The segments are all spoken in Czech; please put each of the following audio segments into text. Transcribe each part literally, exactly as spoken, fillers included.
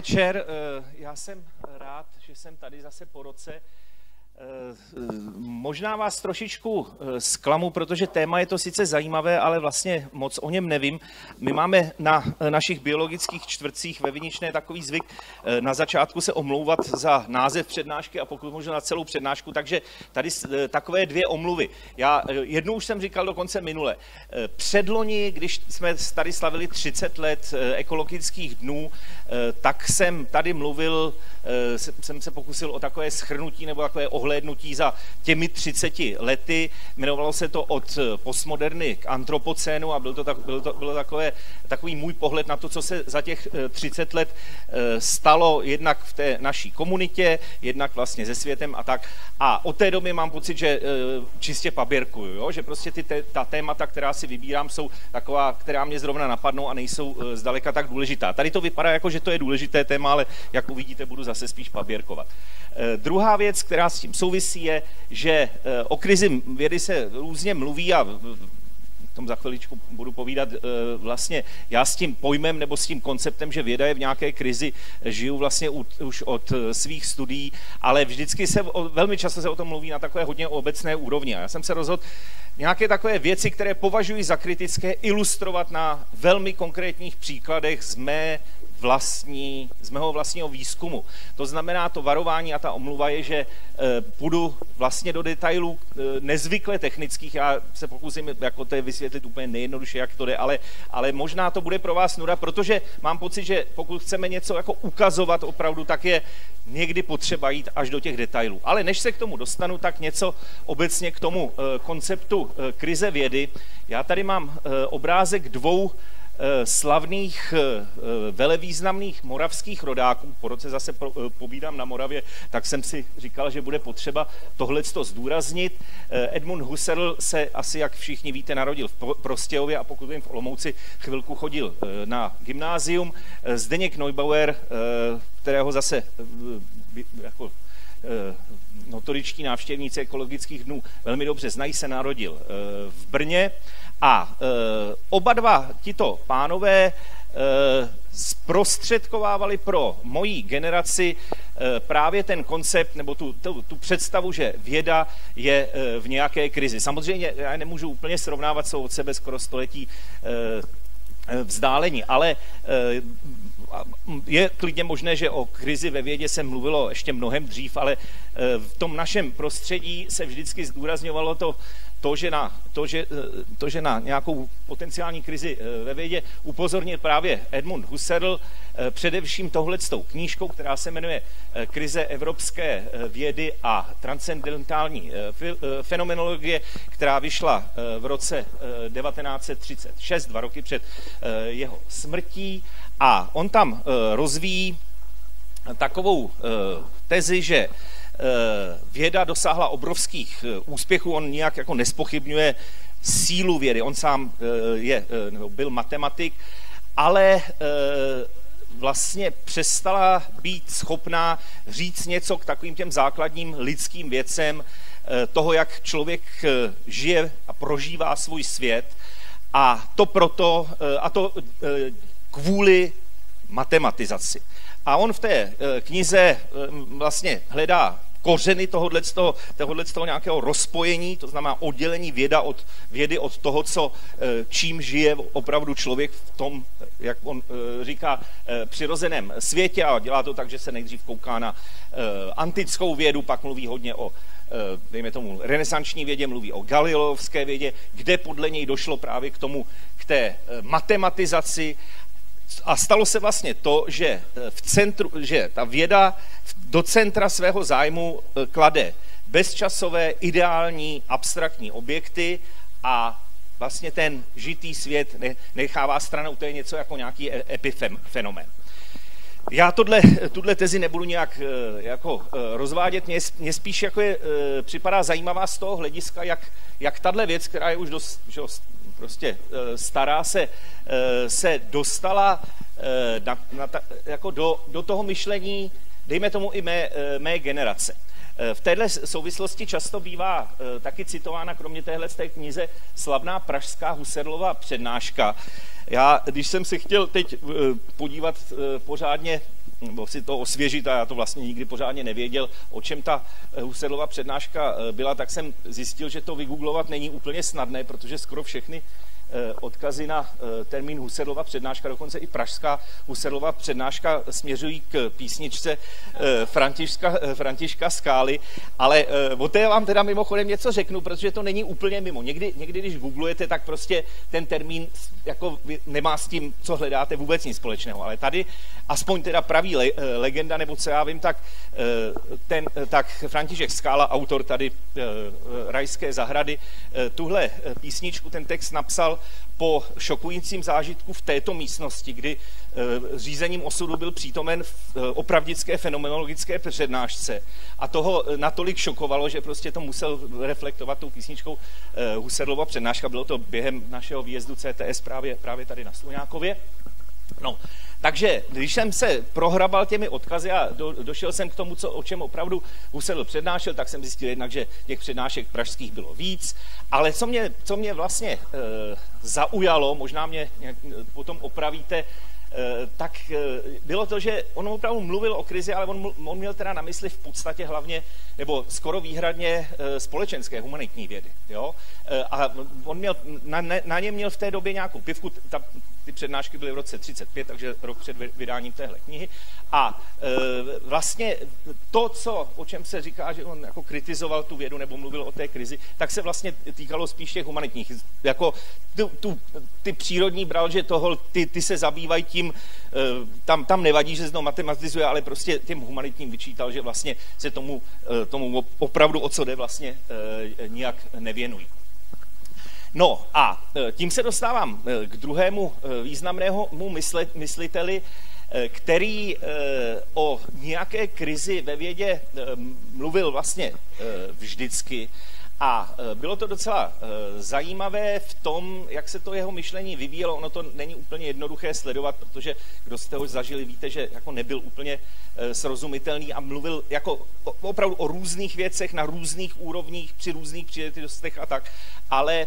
večer, já jsem rád, že jsem tady zase po roce. Možná vás trošičku zklamu, protože téma je to sice zajímavé, ale vlastně moc o něm nevím. My máme na našich biologických čtvrtcích ve Viničné takový zvyk na začátku se omlouvat za název přednášky a pokud možno na celou přednášku, takže tady takové dvě omluvy. Já jednu už jsem říkal dokonce minule. Předloni, když jsme tady slavili třicet let ekologických dnů, tak jsem tady mluvil, jsem se pokusil o takové shrnutí nebo takové ohlédnutí za těmi třiceti lety. Jmenovalo se to Od postmoderny k antropocénu a byl to, tak, byl to bylo takové, takový můj pohled na to, co se za těch třicet let stalo jednak v té naší komunitě, jednak vlastně se světem a tak. A od té doby mám pocit, že čistě paběrkuju, jo? Že prostě ty, ta témata, která si vybírám, jsou taková, která mě zrovna napadnou a nejsou zdaleka tak důležitá. Tady to vypadá jako, že to je důležité téma, ale jak uvidíte, budu zase spíš paběrkovat. Druhá věc, která s tím souvisí, je, že o krizi vědy se různě mluví a o tom za chviličku budu povídat vlastně já s tím pojmem nebo s tím konceptem, že věda je v nějaké krizi, žiju vlastně už od svých studií, ale vždycky se, velmi často se o tom mluví na takové hodně obecné úrovni. A já jsem se rozhodl nějaké takové věci, které považuji za kritické, ilustrovat na velmi konkrétních příkladech z mé vlastní, z mého vlastního výzkumu. To znamená, to varování a ta omluva je, že e, půjdu vlastně do detailů e, nezvykle technických, já se pokusím jako to vysvětlit úplně nejjednoduše, jak to jde, ale, ale možná to bude pro vás nuda, protože mám pocit, že pokud chceme něco jako ukazovat opravdu, tak je někdy potřeba jít až do těch detailů. Ale než se k tomu dostanu, tak něco obecně k tomu e, konceptu e, krize vědy. Já tady mám e, obrázek dvou slavných velevýznamných moravských rodáků. Po roce zase povídám na Moravě, tak jsem si říkal, že bude potřeba tohleto zdůraznit. Edmund Husserl se asi, jak všichni víte, narodil v Prostějově a pokud vím v Olomouci chvilku chodil na gymnázium. Zdeněk Neubauer, kterého zase jako notoričtí návštěvníci ekologických dnů velmi dobře znají, se narodil v Brně. A e, oba dva tito pánové e, zprostředkovávali pro moji generaci e, právě ten koncept nebo tu, tu, tu představu, že věda je e, v nějaké krizi. Samozřejmě já nemůžu úplně srovnávat, jsou od sebe skoro století e, vzdálení, ale e, je klidně možné, že o krizi ve vědě se mluvilo ještě mnohem dřív, ale v tom našem prostředí se vždycky zdůrazňovalo to, To že, na, to, že, to, že na nějakou potenciální krizi ve vědě upozornil právě Edmund Husserl, především touhletou knížkou, která se jmenuje Krize evropské vědy a transcendentální fenomenologie, která vyšla v roce devatenáct set třicet šest, dva roky před jeho smrtí. A on tam rozvíjí takovou tezi, že věda dosáhla obrovských úspěchů, on nijak jako nespochybňuje sílu vědy, on sám je, nebo byl matematik, ale vlastně přestala být schopná říct něco k takovým těm základním lidským věcem toho, jak člověk žije a prožívá svůj svět, a to proto, a to kvůli matematizaci. A on v té knize vlastně hledá kořeny tohoto, tohoto nějakého rozpojení, to znamená oddělení věda od, vědy od toho, co, čím žije opravdu člověk v tom, jak on říká, přirozeném světě, a dělá to tak, že se nejdřív kouká na antickou vědu, pak mluví hodně o, dejme tomu, renesanční vědě, mluví o galileovské vědě, kde podle něj došlo právě k tomu, k té matematizaci. A stalo se vlastně to, že, v centru, že ta věda do centra svého zájmu klade bezčasové, ideální, abstraktní objekty a vlastně ten žitý svět nechává stranou, to je něco jako nějaký epifenomen. Já tohle, tuhle tezi nebudu nějak jako rozvádět, mně, mně spíš jako je, připadá zajímavá z toho hlediska, jak, jak tahle věc, která je už dost, dost prostě stará, se, se dostala na, na ta, jako do, do toho myšlení, dejme tomu i mé, mé generace. V téhle souvislosti často bývá taky citována, kromě téhle z té knize, slavná pražská Husserlova přednáška. Já, když jsem si chtěl teď podívat pořádně si to osvěžit, a já to vlastně nikdy pořádně nevěděl, o čem ta Husserlova přednáška byla, tak jsem zjistil, že to vygooglovat není úplně snadné, protože skoro všechny odkazy na termín Husserlova přednáška, dokonce i pražská Husserlova přednáška, směřují k písničce Františka, Františka Skály, ale o té vám teda mimochodem něco řeknu, protože to není úplně mimo. Někdy, někdy když googlujete, tak prostě ten termín jako nemá s tím, co hledáte, vůbec nic společného, ale tady aspoň teda pravý le, legenda, nebo co já vím, tak, ten, tak František Skála, autor tady Rajské zahrady, tuhle písničku, ten text napsal po šokujícím zážitku v této místnosti, kdy řízením osudu byl přítomen v opravdické fenomenologické přednášce a toho natolik šokovalo, že prostě to musel reflektovat tou písničkou Husserlova přednáška. Bylo to během našeho výjezdu C T S právě, právě tady na Sluňákově. No, takže když jsem se prohrabal těmi odkazy a do, došel jsem k tomu, co, o čem opravdu Husserl přednášel, tak jsem zjistil jednak, že těch přednášek pražských bylo víc, ale co mě, co mě vlastně e, zaujalo, možná mě nějak, potom opravíte, e, tak e, bylo to, že on opravdu mluvil o krizi, ale on, on měl teda na mysli v podstatě hlavně, nebo skoro výhradně e, společenské, humanitní vědy. Jo? E, a on měl, na, na něm měl v té době nějakou pivku, ta, ty přednášky byly v roce třicet pět, takže rok před vydáním téhle knihy. A e, vlastně to, co, o čem se říká, že on jako kritizoval tu vědu nebo mluvil o té krizi, tak se vlastně týkalo spíš těch humanitních. Jako tu, tu, ty přírodní bral, že toho, ty, ty se zabývají tím, e, tam, tam nevadí, že se to matematizuje, ale prostě těm humanitním vyčítal, že vlastně se tomu, e, tomu opravdu, o co jde, vlastně e, nijak nevěnují. No a tím se dostávám k druhému významnému mysle, mysliteli, který o nějaké krizi ve vědě mluvil vlastně vždycky. A bylo to docela zajímavé v tom, jak se to jeho myšlení vyvíjelo. Ono to není úplně jednoduché sledovat, protože kdo jste ho zažili, víte, že jako nebyl úplně srozumitelný a mluvil jako opravdu o různých věcech, na různých úrovních, při různých příležitostech a tak. Ale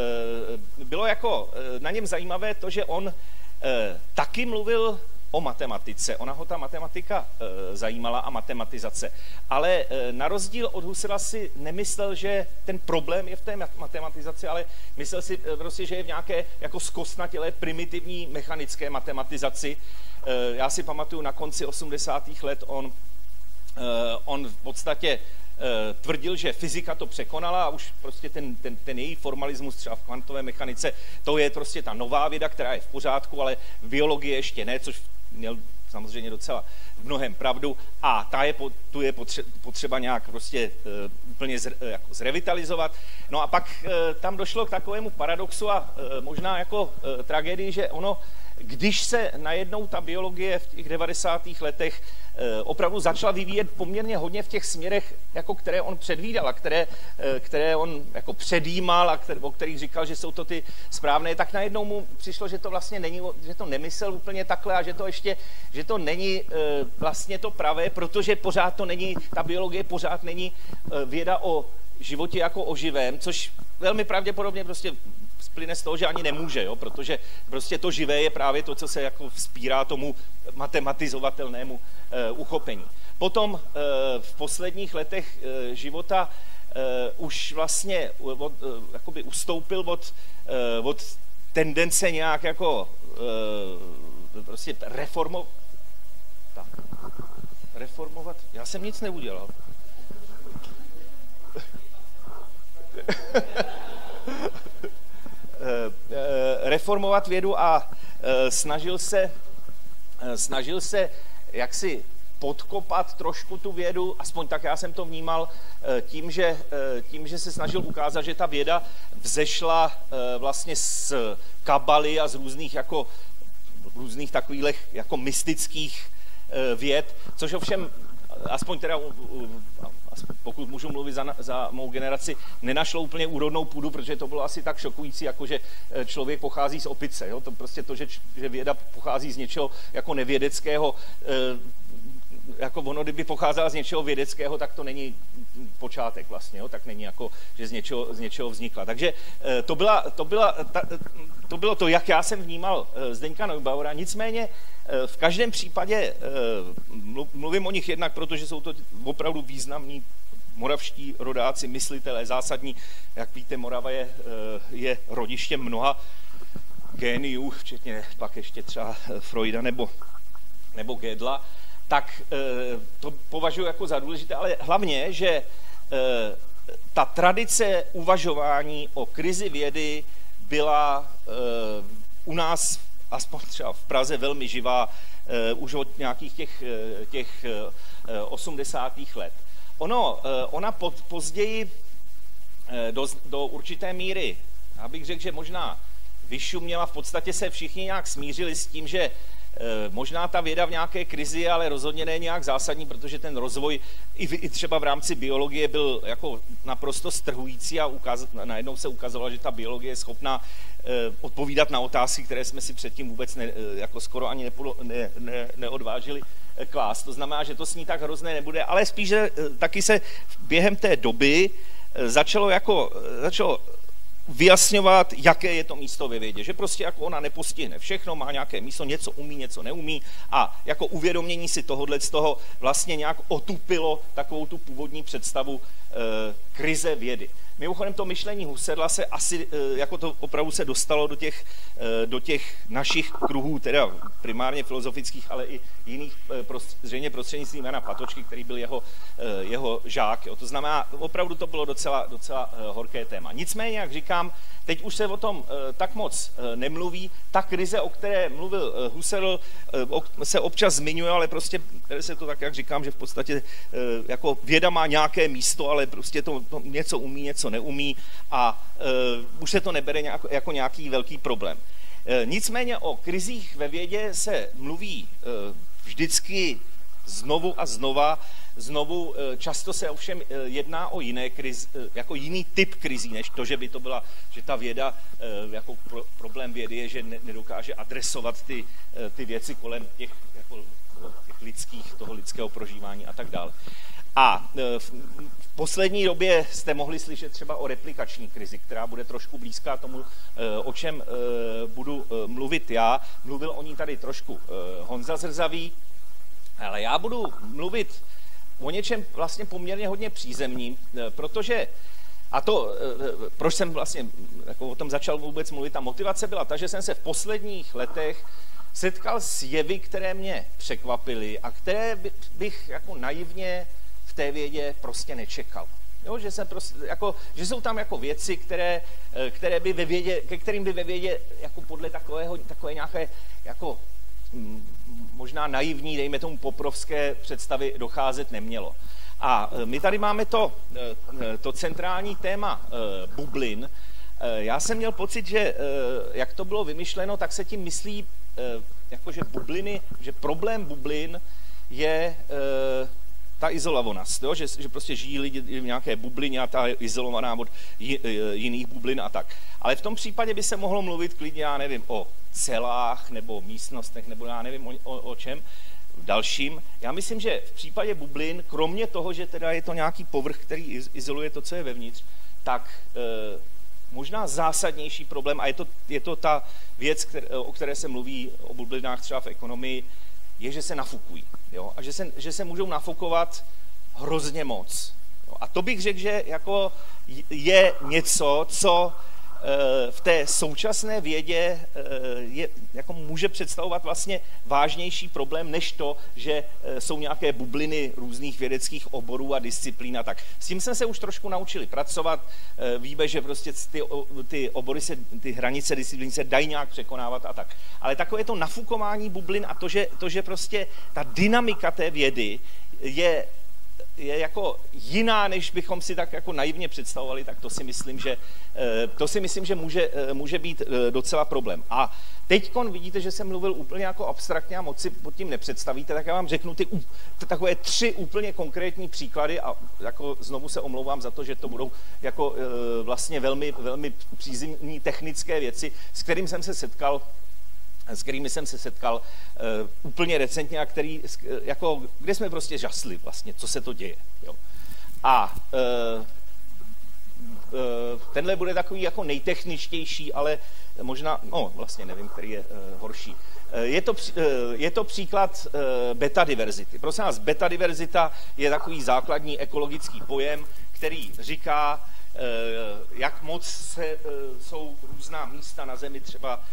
bylo jako na něm zajímavé to, že on taky mluvil o matematice. Ona ho ta matematika e, zajímala a matematizace. Ale e, na rozdíl od Husserla si nemyslel, že ten problém je v té matematizaci, ale myslel si e, prostě, že je v nějaké jako zkostnatělé primitivní mechanické matematizaci. E, já si pamatuju, na konci osmdesátých let on, e, on v podstatě tvrdil, že fyzika to překonala a už prostě ten, ten, ten její formalismus třeba v kvantové mechanice, to je prostě ta nová věda, která je v pořádku, ale biologie ještě ne, což měl samozřejmě docela v mnohem pravdu a ta je, tu je potřeba nějak prostě uh, úplně zre, jako zrevitalizovat. No a pak uh, tam došlo k takovému paradoxu a uh, možná jako uh, tragédii, že ono, když se najednou ta biologie v těch devadesátých letech e, opravdu začala vyvíjet poměrně hodně v těch směrech, jako které on předvídal a které, e, které on jako předjímal a které, o kterých říkal, že jsou to ty správné, tak najednou mu přišlo, že to vlastně není, že to nemyslel úplně takhle a že to ještě, že to není e, vlastně to pravé, protože pořád to není, ta biologie pořád není e, věda o životě jako o živém, což velmi pravděpodobně prostě splyne z toho, že ani nemůže, jo? Protože prostě to živé je právě to, co se jako vzpírá tomu matematizovatelnému e, uchopení. Potom e, v posledních letech e, života e, už vlastně od, e, jakoby ustoupil od, e, od tendence nějak jako e, prostě reformo, tak, reformovat. Já jsem nic neudělal. reformovat vědu a snažil se, snažil se jaksi podkopat trošku tu vědu, aspoň tak já jsem to vnímal, tím, že, tím, že se snažil ukázat, že ta věda vzešla vlastně z kabaly a z různých jako různých takových jako mystických věd, což ovšem aspoň teda pokud můžu mluvit za, za mou generaci, nenašlo úplně úrodnou půdu, protože to bylo asi tak šokující, jako že člověk pochází z opice. Jo? To prostě to, že, že věda pochází z něčeho jako nevědeckého, jako ono, kdyby pocházela z něčeho vědeckého, tak to není počátek vlastně, jo? Tak není jako, že z něčeho, z něčeho vznikla. Takže to, byla, to, byla, ta, to bylo to, jak já jsem vnímal Zdeňka Neubauera, nicméně v každém případě mluvím o nich jednak, protože jsou to opravdu významní moravští rodáci, myslitelé, zásadní. Jak víte, Morava je, je rodištěm mnoha géniů, včetně pak ještě třeba Freuda nebo, nebo Gödela, tak to považuji jako za důležité, ale hlavně, že ta tradice uvažování o krizi vědy byla u nás, aspoň třeba v Praze, velmi živá už od nějakých těch, těch osmdesátých let. Ono, ona pod, později do, do určité míry, já bych řekl, že možná vyšuměla, v podstatě se všichni nějak smířili s tím, že e, možná ta věda v nějaké krizi, ale rozhodně ne nějak zásadní, protože ten rozvoj i, v, i třeba v rámci biologie byl jako naprosto strhující a ukaz, najednou se ukazovalo, že ta biologie je schopná e, odpovídat na otázky, které jsme si předtím vůbec ne, jako skoro ani nepolo, ne, ne, neodvážili e, klást. To znamená, že to s ní tak hrozné nebude, ale spíš, že e, taky se během té doby e, začalo jako, začalo vyjasňovat, jaké je to místo ve vědě, že prostě jako ona nepostihne všechno, má nějaké místo, něco umí, něco neumí a jako uvědomění si tohohle z toho vlastně nějak otupilo takovou tu původní představu e, krize vědy. Mimochodem to myšlení Husserla se asi, e, jako to opravdu se dostalo do těch, e, do těch našich kruhů, teda primárně filozofických, ale i jiných, e, prost, zřejmě prostřednictvím Jana Patočky, který byl jeho, e, jeho žák. Jo. To znamená, opravdu to bylo docela, docela e, horké téma. Nicméně, jak říkám, teď už se o tom e, tak moc e, nemluví. Ta krize, o které mluvil e, Husserl, e, o, se občas zmiňuje, ale prostě se to tak, jak říkám, že v podstatě e, jako věda má nějaké místo, ale prostě to, to něco umí, něco neumí a e, už se to nebere nějak, jako nějaký velký problém. E, nicméně o krizích ve vědě se mluví e, vždycky znovu a znova. Znovu často se ovšem jedná o jiné krizi, jako jiný typ krizí, než to, že by to byla, že ta věda, jako pro, problém vědy je, že nedokáže adresovat ty, ty věci kolem těch, jako, těch lidských, toho lidského prožívání a tak dále. A v poslední době jste mohli slyšet třeba o replikační krizi, která bude trošku blízká tomu, o čem budu mluvit já. Mluvil o ní tady trošku Honza Zrzavý, ale já budu mluvit o něčem vlastně poměrně hodně přízemním, protože, a to, proč jsem vlastně jako o tom začal vůbec mluvit, ta motivace byla ta, že jsem se v posledních letech setkal s jevy, které mě překvapily a které bych jako naivně v té vědě prostě nečekal. Jo, že, jsem prostě, jako, že jsou tam jako věci, které, které by ve vědě, ke kterým by ve vědě jako podle takového, takové nějaké jako možná naivní, dejme tomu poprovské představy docházet nemělo. A my tady máme to, to centrální téma bublin. Já jsem měl pocit, že jak to bylo vymyšleno, tak se tím myslí, jakože bubliny, že problém bublin je ta izolovanost, jo? Že, že prostě žijí lidi v nějaké bublině a ta je izolovaná od jiných bublin a tak. Ale v tom případě by se mohlo mluvit klidně, já nevím, o celách nebo místnostech, nebo já nevím o, o, o čem dalším. Já myslím, že v případě bublin, kromě toho, že teda je to nějaký povrch, který izoluje to, co je vevnitř, tak e, možná zásadnější problém, a je to, je to ta věc, které, o které se mluví o bublinách třeba v ekonomii, je, že se nafukují. Jo? A že se, že se můžou nafukovat hrozně moc. Jo? A to bych řekl, že jako je něco, co v té současné vědě je, jako může představovat vlastně vážnější problém, než to, že jsou nějaké bubliny různých vědeckých oborů a disciplín a tak. S tím jsme se už trošku naučili pracovat. Víme, že prostě ty, ty obory, se, ty hranice disciplín se dají nějak překonávat a tak. Ale takové to nafukování bublin a to, že, to, že prostě ta dynamika té vědy je je jako jiná, než bychom si tak jako naivně představovali, tak to si myslím, že, to si myslím, že může, může být docela problém. A teďkon vidíte, že jsem mluvil úplně jako abstraktně a moc si pod tím nepředstavíte, tak já vám řeknu ty takové tři úplně konkrétní příklady a jako znovu se omlouvám za to, že to budou jako vlastně velmi, velmi přízemní technické věci, s kterým jsem se setkal s kterými jsem se setkal uh, úplně recentně a který, jako, kde jsme prostě žasli vlastně, co se to děje. Jo. A e, tenhle bude takový jako nejtechničtější, ale možná, no vlastně nevím, který je uh, horší. Je to, je to příklad beta diverzity. Prosím vás, beta diverzita je takový základní ekologický pojem, který říká, jak moc se, jsou různá místa na Zemi, třeba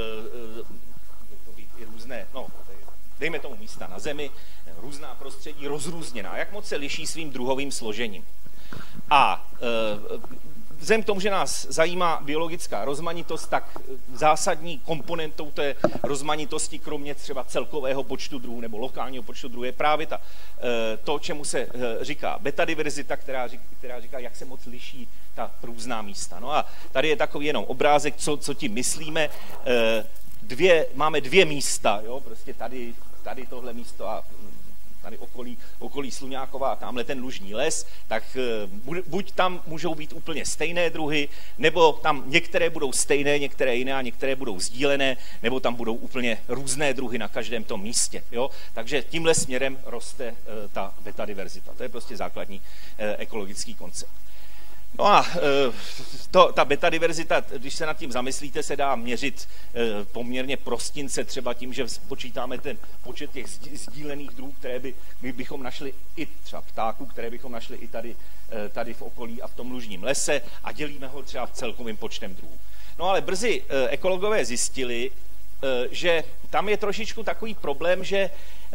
různé, no, dejme tomu místa na Zemi, různá prostředí, rozrůzněná, jak moc se liší svým druhovým složením. A vzhledem k tomu, že nás zajímá biologická rozmanitost, tak zásadní komponentou té rozmanitosti, kromě třeba celkového počtu druhů nebo lokálního počtu druhů, je právě ta, to, čemu se říká betadiverzita, která říká, která říká, jak se moc liší ta různá místa. No a tady je takový jenom obrázek, co, co tím myslíme. Dvě, máme dvě místa, jo, prostě tady, tady tohle místo a tady okolí, okolí Sluňákova a tamhle ten lužní les, tak buď tam můžou být úplně stejné druhy, nebo tam některé budou stejné, některé jiné a některé budou sdílené, nebo tam budou úplně různé druhy na každém tom místě. Jo? Takže tímhle směrem roste ta betadiverzita. To je prostě základní ekologický koncept. No a to, ta betadiverzita, když se nad tím zamyslíte, se dá měřit poměrně prostince, třeba tím, že počítáme ten počet těch sdílených druhů, které by, my bychom našli i třeba ptáků, které bychom našli i tady, tady v okolí a v tom lužním lese a dělíme ho třeba celkovým počtem druhů. No ale brzy ekologové zjistili, že tam je trošičku takový problém, že,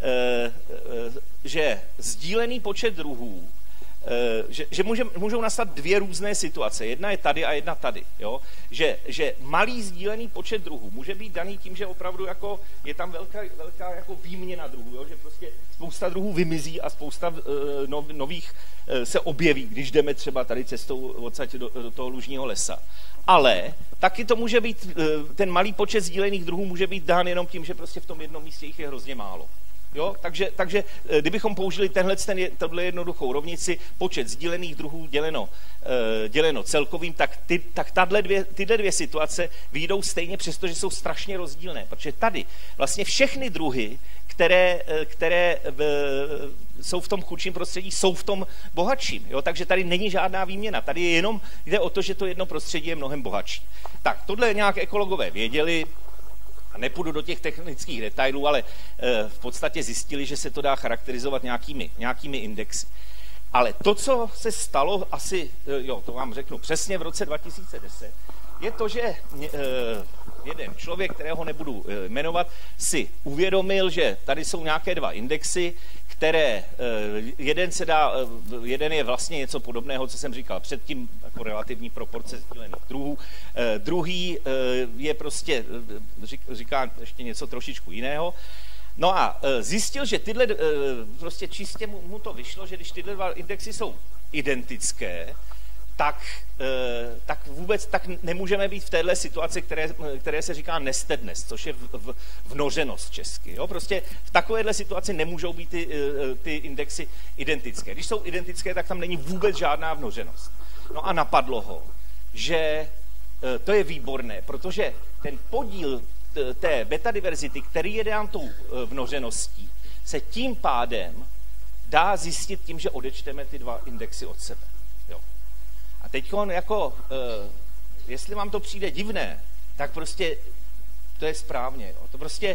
že sdílený počet druhů, že, že může, můžou nastat dvě různé situace. Jedna je tady a jedna tady. Jo? Že, že malý sdílený počet druhů může být daný tím, že opravdu jako je tam velká, velká jako výměna druhů. Jo? Že prostě spousta druhů vymizí a spousta uh, nov, nových uh, se objeví, když jdeme třeba tady cestou odsaď do, do toho lužního lesa. Ale taky to může být, uh, ten malý počet sdílených druhů může být dán jenom tím, že prostě v tom jednom místě jich je hrozně málo. Jo? Takže, takže kdybychom použili tenhle, ten, tenhle jednoduchou rovnici, počet sdílených druhů děleno, e, děleno celkovým, tak, ty, tak tato dvě, tyhle dvě situace vyjdou stejně, přestože jsou strašně rozdílné. Protože tady vlastně všechny druhy, které, které v, jsou v tom chudším prostředí, jsou v tom bohatším. Jo? Takže tady není žádná výměna. Tady je jenom, jde o to, že to jedno prostředí je mnohem bohatší. Tak tohle nějak ekologové věděli, a nepůjdu do těch technických detailů, ale e, v podstatě zjistili, že se to dá charakterizovat nějakými, nějakými indexy. Ale to, co se stalo asi, e, jo, to vám řeknu přesně v roce dva tisíce deset, je to, že e, jeden člověk, kterého nebudu e, jmenovat, si uvědomil, že tady jsou nějaké dva indexy, které, jeden se dá, jeden je vlastně něco podobného, co jsem říkal předtím, jako relativní proporce sdílených druhů, druhý je prostě, říká ještě něco trošičku jiného. No a zjistil, že tyhle, prostě čistě mu, mu to vyšlo, že když tyhle dva indexy jsou identické, tak, tak vůbec tak nemůžeme být v téhle situaci, které, které se říká nestedness, což je v, v, vnořenost česky. Jo? Prostě v takovéhle situaci nemůžou být ty, ty indexy identické. Když jsou identické, tak tam není vůbec žádná vnořenost. No a napadlo ho, že to je výborné, protože ten podíl té betadiverzity, který je dán tou vnořeností, se tím pádem dá zjistit tím, že odečteme ty dva indexy od sebe. A teď jako, jestli vám to přijde divné, tak prostě to je správně. Jo. To prostě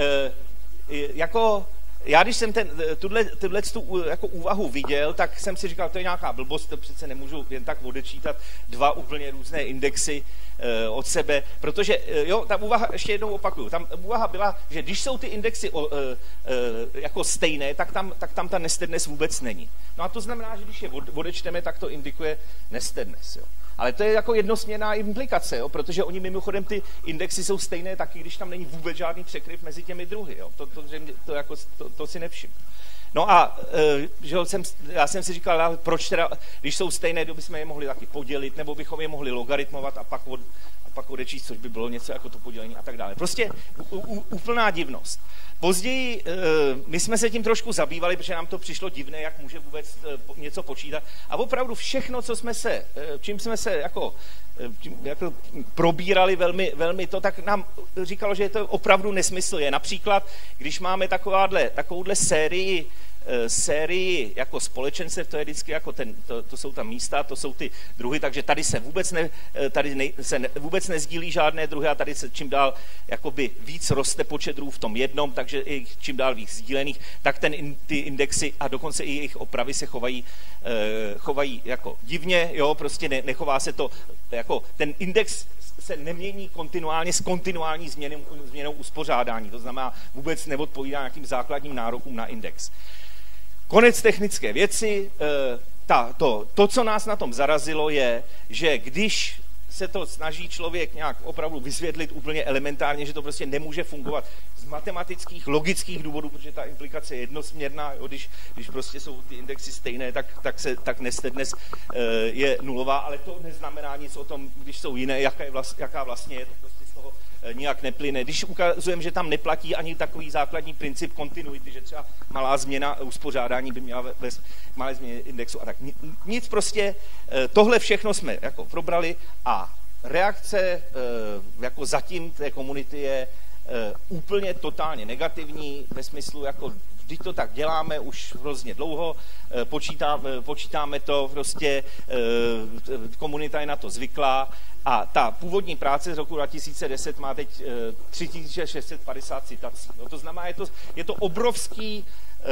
jako, já když jsem ten, tuhle, tuhle tu jako úvahu viděl, tak jsem si říkal, to je nějaká blbost, to přece nemůžu jen tak odečítat dva úplně různé indexy od sebe, protože, jo, ta úvaha, ještě jednou opakuju, tam úvaha byla, že když jsou ty indexy o, jako stejné, tak tam, tak tam ta nestedness vůbec není. No a to znamená, že když je odečteme, tak to indikuje nestedness, jo. Ale to je jako jednosměrná implikace, jo, protože oni mimochodem ty indexy jsou stejné taky, když tam není vůbec žádný překryv mezi těmi druhy, jo. To, to, to, jako, to, to si nevšiml. No a že jsem, já jsem si říkal, proč teda, když jsou stejné, bychom je mohli taky podělit, nebo bychom je mohli logaritmovat a pak, od, a pak odečíst, což by bylo něco jako to podělení a tak dále. Prostě u, u, úplná divnost. Později my jsme se tím trošku zabývali, protože nám to přišlo divné, jak může vůbec něco počítat. A opravdu všechno, co jsme se, čím jsme se jako, čím, jako probírali velmi, velmi to, tak nám říkalo, že je to opravdu nesmysl. Je například, když máme takováhle, takovouhle sérii sérii jako společenstev, to je vždycky jako ten, to, to jsou tam místa, to jsou ty druhy, takže tady se vůbec, ne, tady ne, se ne, vůbec nezdílí žádné druhy a tady se čím dál jakoby víc roste počet druhů v tom jednom, takže i čím dál víc sdílených, tak ten, ty indexy a dokonce i jejich opravy se chovají, chovají jako divně, jo, prostě ne, nechová se to, jako ten index se nemění kontinuálně s kontinuální změnou, změnou uspořádání, to znamená vůbec neodpovídá nějakým základním nárokům na index. Konec technické věci, ta, to, to, co nás na tom zarazilo, je, že když se to snaží člověk nějak opravdu vysvětlit úplně elementárně, že to prostě nemůže fungovat z matematických, logických důvodů, protože ta implikace je jednosměrná, jo, když, když prostě jsou ty indexy stejné, tak, tak, se, tak nestednes je nulová, ale to neznamená nic o tom, když jsou jiné, jaká, je vlast, jaká vlastně je, to prostě z toho nijak neplyne. Když ukazujeme, že tam neplatí ani takový základní princip kontinuity, že třeba malá změna uspořádání by měla ve malé změně indexu a tak. Nic prostě, tohle všechno jsme jako probrali a reakce jako zatím té komunity je úplně totálně negativní, ve smyslu jako vždyť to tak děláme už hrozně dlouho, počítáme, počítáme to, prostě komunita je na to zvyklá a ta původní práce z roku dva tisíce deset má teď tři tisíce šest set padesát citací. No to znamená, je to, je to obrovský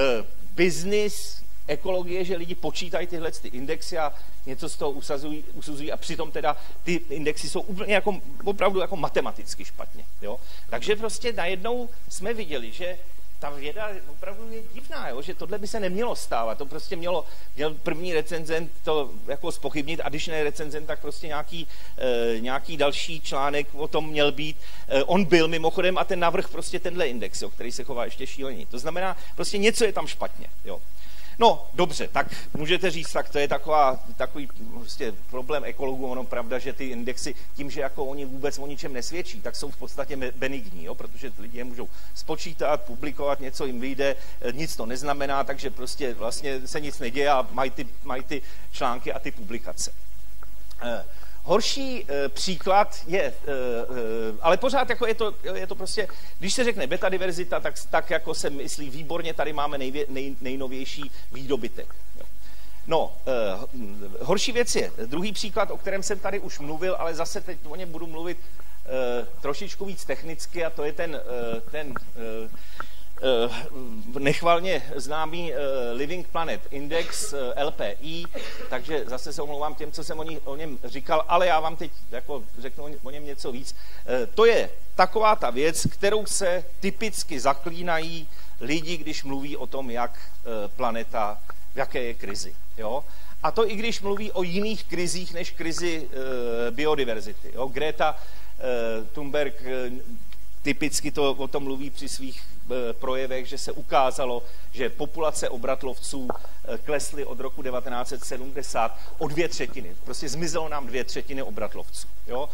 biznis ekologie, že lidi počítají tyhle ty indexy a něco z toho usazují, usuzují a přitom teda ty indexy jsou úplně jako, opravdu jako matematicky špatně. Jo? Takže prostě najednou jsme viděli, že ta věda opravdu je divná, jo? Že tohle by se nemělo stávat. To prostě mělo, měl první recenzent to jako zpochybnit a když ne recenzent, tak prostě nějaký, e, nějaký další článek o tom měl být. E, on byl mimochodem a ten navrh prostě tenhle index, jo, který se chová ještě šíleně. To znamená, prostě něco je tam špatně. Jo? No, dobře, tak můžete říct, tak to je taková, takový prostě problém ekologů, ono pravda, že ty indexy tím, že jako oni vůbec o ničem nesvědčí, tak jsou v podstatě benigní, jo, protože lidi je můžou spočítat, publikovat, něco jim vyjde, nic to neznamená, takže prostě vlastně se nic neděje a mají ty, mají ty články a ty publikace. Eh, Horší e, příklad je, e, e, ale pořád jako je to, je to prostě, když se řekne beta diverzita, tak, tak jako se myslí výborně, tady máme nejvě, nej, nejnovější výdobytek. Jo. No, e, horší věc je druhý příklad, o kterém jsem tady už mluvil, ale zase teď o něm budu mluvit e, trošičku víc technicky a to je ten, e, ten e, nechvalně známý Living Planet Index L P I, takže zase se omlouvám těm, co jsem o, ní, o něm říkal, ale já vám teď jako řeknu o něm něco víc. To je taková ta věc, kterou se typicky zaklínají lidi, když mluví o tom, jak planeta, v jaké je krizi. Jo? A to i když mluví o jiných krizích než krizi biodiverzity. Jo? Greta Thunberg typicky to o tom mluví při svých projevech, že se ukázalo, že populace obratlovců klesly od roku devatenáct set sedmdesát o dvě třetiny. Prostě zmizelo nám dvě třetiny obratlovců. Jo?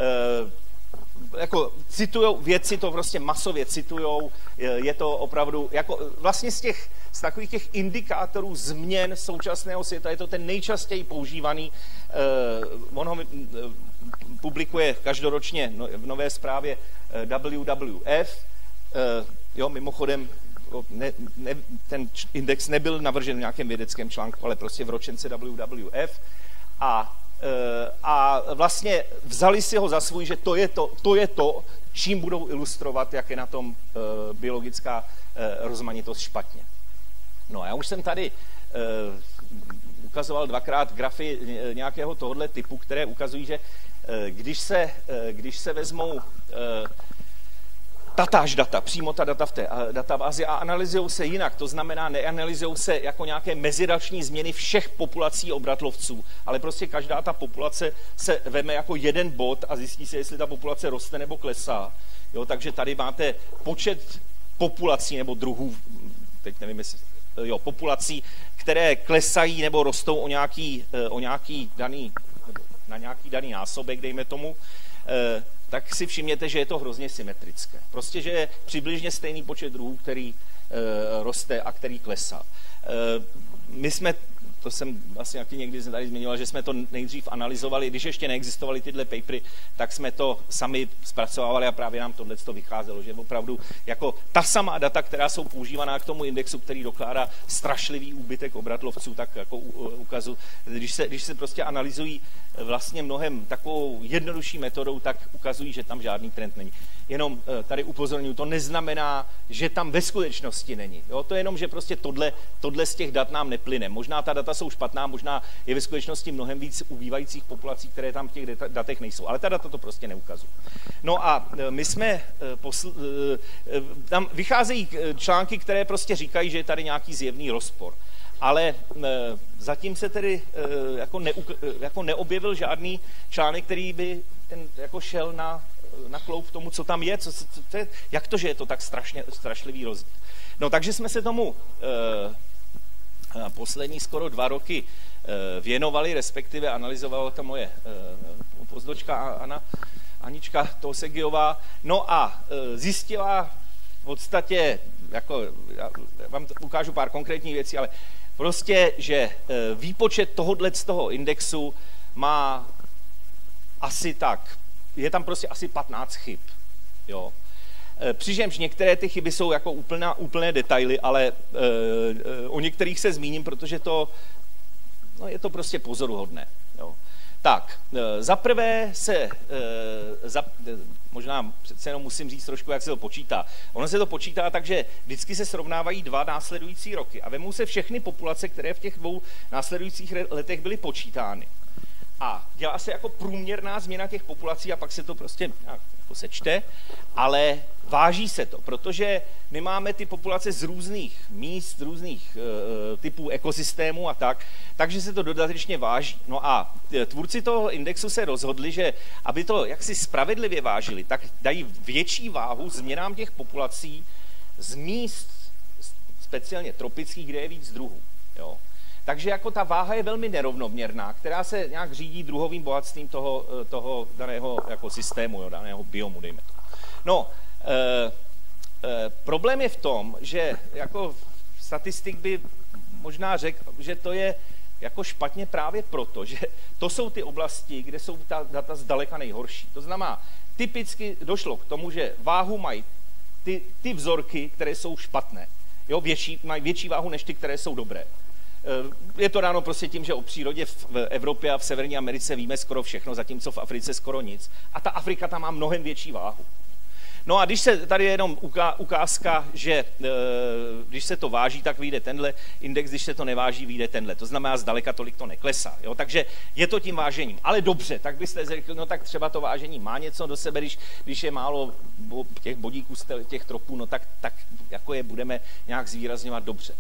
E, jako citujou, vědci to prostě masově citujou, je to opravdu, jako vlastně z těch, z takových těch indikátorů změn současného světa je to ten nejčastěji používaný, e, on ho publikuje každoročně v nové zprávě W W F, jo, mimochodem ne, ne, ten index nebyl navržen v nějakém vědeckém článku, ale prostě v ročence W W F a, a vlastně vzali si ho za svůj, že to je to, to je to, čím budou ilustrovat, jak je na tom biologická rozmanitost špatně. No a já už jsem tady ukazoval dvakrát grafy nějakého tohohle typu, které ukazují, že když se, když se vezmou tatáž data, přímo ta data v té databázi a analyzují se jinak, to znamená, neanalyzují se jako nějaké meziroční změny všech populací obratlovců, ale prostě každá ta populace se veme jako jeden bod a zjistí se, jestli ta populace roste nebo klesá. Jo, takže tady máte počet populací nebo druhů, teď nevím, jestli, jo, populací, které klesají nebo rostou o nějaký, o nějaký daný, na nějaký daný násobek, dejme tomu, tak si všimněte, že je to hrozně symetrické. Prostě, že je přibližně stejný počet druhů, který e, roste a který klesá. E, my jsme to jsem vlastně taky někdy tady zmiňoval, že jsme to nejdřív analyzovali, když ještě neexistovaly tyhle papery, tak jsme to sami zpracovávali a právě nám tohle to vycházelo, že opravdu jako ta samá data, která jsou používaná k tomu indexu, který dokládá strašlivý úbytek obratlovců, tak jako ukazu, když se, když se prostě analyzují vlastně mnohem takovou jednodušší metodou, tak ukazují, že tam žádný trend není. Jenom tady upozorňuji, to neznamená, že tam ve skutečnosti není. Jo? To je jenom, že prostě tohle, tohle z těch dat nám neplyne. Možná ta data jsou špatná, možná je ve skutečnosti mnohem víc ubývajících populací, které tam v těch datech nejsou. Ale ta data to prostě neukazují. No a my jsme, posl- tam vycházejí články, které prostě říkají, že je tady nějaký zjevný rozpor. Ale zatím se tedy jako, neuka- jako neobjevil žádný článek, který by ten jako šel na, na kloub tomu, co tam je, co, co, co je, jak to, že je to tak strašně, strašlivý rozdíl. No takže jsme se tomu eh, poslední skoro dva roky eh, věnovali, respektive analyzovala ta moje eh, pozdočka Anna, Anička Tosegiová, no a eh, zjistila v podstatě, jako, já vám ukážu pár konkrétních věcí, ale prostě, že eh, výpočet tohohle z toho indexu má asi tak, je tam prostě asi patnáct chyb, jo. Přičemž některé ty chyby jsou jako úplná, úplné detaily, ale e, e, o některých se zmíním, protože to, no je to prostě pozoruhodné, jo. Tak, e, za prvé se, e, za, e, možná přece jenom musím říct trošku, jak se to počítá. Ono se to počítá tak, že vždycky se srovnávají dva následující roky a vemou se všechny populace, které v těch dvou následujících letech byly počítány. A dělá se jako průměrná změna těch populací a pak se to prostě jako sečte, ale váží se to, protože my máme ty populace z různých míst, z různých e, typů ekosystémů a tak, takže se to dodatečně váží. No a tvůrci toho indexu se rozhodli, že aby to jaksi spravedlivě vážili, tak dají větší váhu změnám těch populací z míst speciálně tropických, kde je víc druhů, jo. Takže jako ta váha je velmi nerovnoměrná, která se nějak řídí druhovým bohatstvím toho, toho daného jako systému, jo, daného biomu, dejme to. No, e, e, problém je v tom, že jako statistik by možná řekl, že to je jako špatně právě proto, že to jsou ty oblasti, kde jsou ta data zdaleka nejhorší. To znamená, typicky došlo k tomu, že váhu mají ty, ty vzorky, které jsou špatné. Jo, větší, mají větší váhu než ty, které jsou dobré. Je to dáno prostě tím, že o přírodě v Evropě a v Severní Americe víme skoro všechno, zatímco v Africe skoro nic. A ta Afrika tam má mnohem větší váhu. No a když se tady je jenom ukázka, že když se to váží, tak vyjde tenhle index, když se to neváží, vyjde tenhle. To znamená, zdaleka tolik to neklesá. Jo? Takže je to tím vážením. Ale dobře, tak byste řekli, no tak třeba to vážení má něco do sebe, když, když je málo těch bodíků z těch tropů, no tak, tak jako je budeme nějak zvýrazňovat dobře.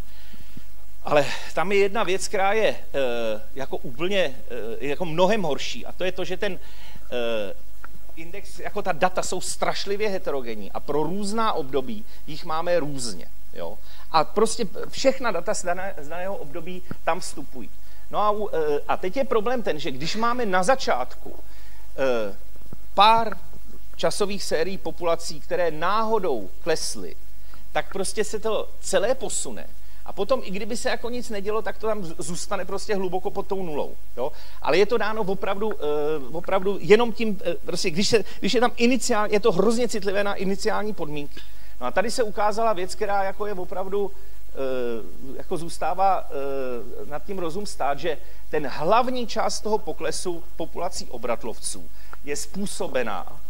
Ale tam je jedna věc, která je e, jako úplně, e, jako mnohem horší, a to je to, že ten e, index, jako ta data jsou strašlivě heterogenní a pro různá období jich máme různě, jo. A prostě všechna data z, dané, z daného období tam vstupují. No a, e, a teď je problém ten, že když máme na začátku e, pár časových sérií populací, které náhodou klesly, tak prostě se to celé posune. A potom, i kdyby se jako nic nedělo, tak to tam zůstane prostě hluboko pod tou nulou. Jo? Ale je to dáno opravdu, uh, opravdu jenom tím, uh, prostě, když, se, když je tam iniciální, je to hrozně citlivé na iniciální podmínky. No a tady se ukázala věc, která jako je opravdu, uh, jako zůstává uh, nad tím rozum stát, že ten hlavní část toho poklesu populací obratlovců je způsobená uh,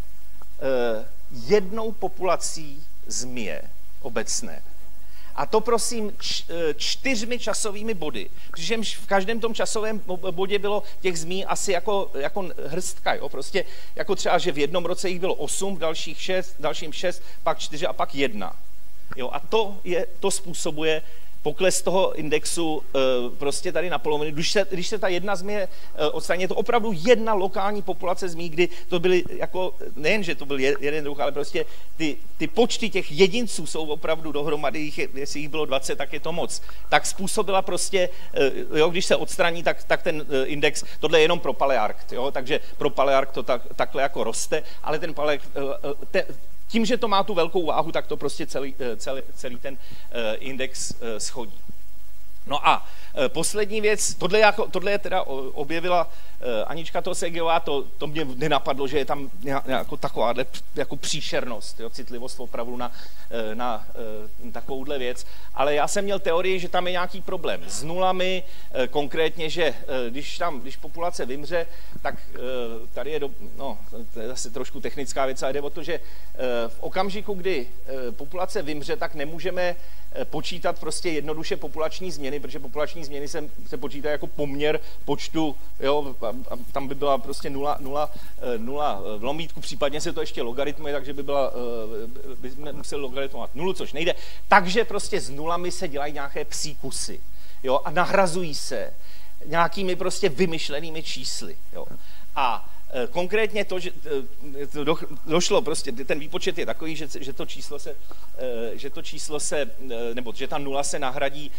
jednou populací zmije obecné. A to prosím čtyřmi časovými body, přičemž v každém tom časovém bodě bylo těch zmí asi jako, jako hrstka, jo? Prostě jako třeba, že v jednom roce jich bylo osm, v dalších šest, v dalším šest, pak čtyři a pak jedna. Jo? A to, je, to způsobuje pokles toho indexu prostě tady na polovinu. Když se, když se ta jedna zmije odstraní, je to opravdu jedna lokální populace zmí, kdy to byly jako, nejen, že to byl jeden druh, ale prostě ty, ty počty těch jedinců jsou opravdu dohromady, jestli jich bylo dvacet, tak je to moc. Tak způsobila prostě, jo, když se odstraní, tak, tak ten index, tohle je jenom pro palearkt, jo, takže pro palearkt to tak, takhle jako roste, ale ten palearkt, te, tím, že to má tu velkou váhu, tak to prostě celý, celý, celý ten index schodí. No a Poslední věc, tohle, jako, tohle je teda objevila Anička Tosegeová, to, to mě nenapadlo, že je tam jako taková jako příšernost, jo, citlivost opravdu na, na, na takovouhle věc, ale já jsem měl teorii, že tam je nějaký problém s nulami, konkrétně, že když tam, když populace vymře, tak tady je, do, no, to je zase trošku technická věc, ale jde o to, že v okamžiku, kdy populace vymře, tak nemůžeme počítat prostě jednoduše populační změny, protože populační změny se, se počítají jako poměr počtu, jo, a, a tam by byla prostě nula, nula, nula v lomítku, případně se to ještě logaritmuje, takže by byla, by museli logaritmovat nulu, což nejde. Takže prostě s nulami se dělají nějaké psí kusy, jo, a nahrazují se nějakými prostě vymyšlenými čísly, jo. A konkrétně to, že to došlo prostě, ten výpočet je takový, že, že to číslo se, že to číslo se, nebo že ta nula se nahradí